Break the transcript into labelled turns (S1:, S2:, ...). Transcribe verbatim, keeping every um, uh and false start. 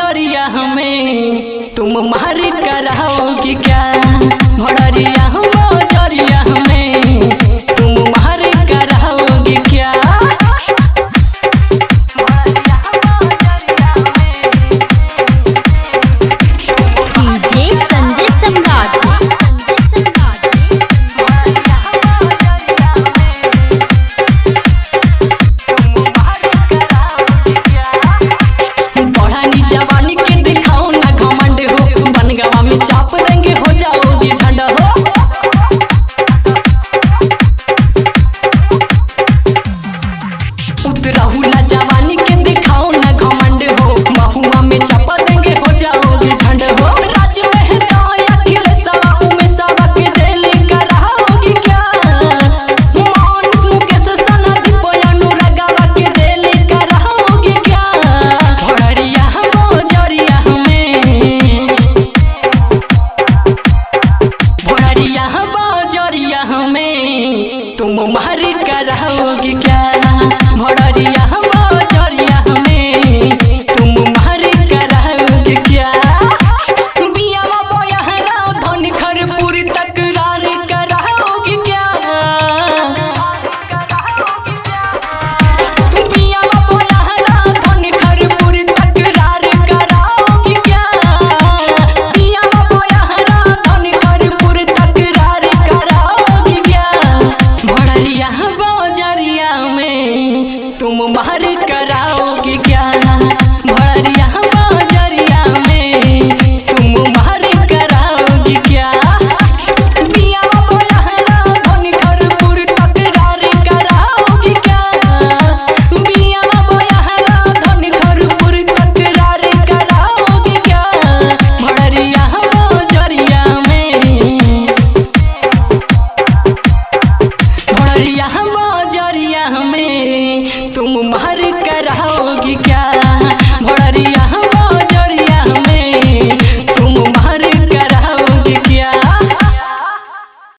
S1: बजरिया हमें तुम मार कराओगी क्या? भड़रिया बजरिया हमें तुम मार कराओगी क्या?
S2: डीजे संजय सम्राट
S1: राहुला जवानी के दिखाओ ना घमंड हो, महुआ में चापा देंगे हो जाओगी झंड हो। राज में अखिलेश में सावा के जेल कराओगी क्या? मानस मुकेश सना दीपयानु रगावा के जेल कराओगी क्या? भड़रिया बजरिया हमें भड़रिया बजरिया हमें तुम मार कराओगी क्या? भड़रिया बजरिया हमें तुम मार कराओगी क्या? बियावा बोयहरा धन खरपुर तकरार कराओगी क्या? बियावा बोयहरा धन खरपुर तकरार कराओगी क्या? बियावा बोयहरा धन खरपुर तकरार कराओगी क्या? भड़रिया बजरिया में तुम मार कराओगी क्या? भड़रिया बजरिया में तुम मार कराओगी क्या? बियावा बोयहरा धन खरपुर तकरार कराओगी क्या? बियावा बोयहरा धन खरपुर तकरार कराओगी क्या? भड़रिया बजरिया में भड़रिया बजरिया में तुम मार कराओगी क्या? भड़रिया